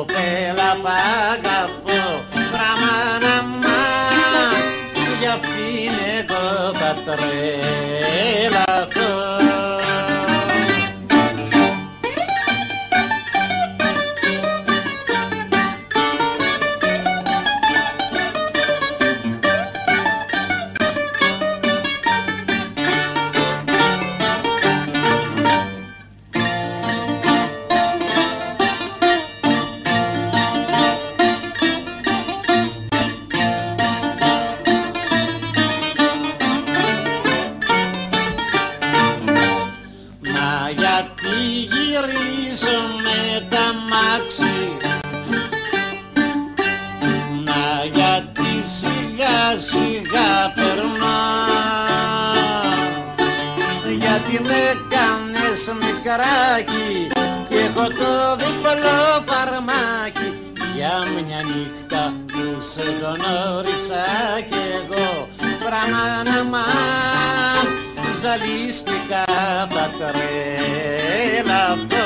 κοπέλα π' αγαπώ, πραμάναμα, γι' αυτήν εγώ θα τρελαθώ. Γιατί γυρίζω με τα μάξι, να γιατί σιγά σιγά περνώ, γιατί με κάνες μικράκι κι έχω το διπλό φαρμάκι για μια νύχτα που σε γνώρισα κι εγώ, πραμάναμα, ζαλίστηκα, θα τρελαθώ.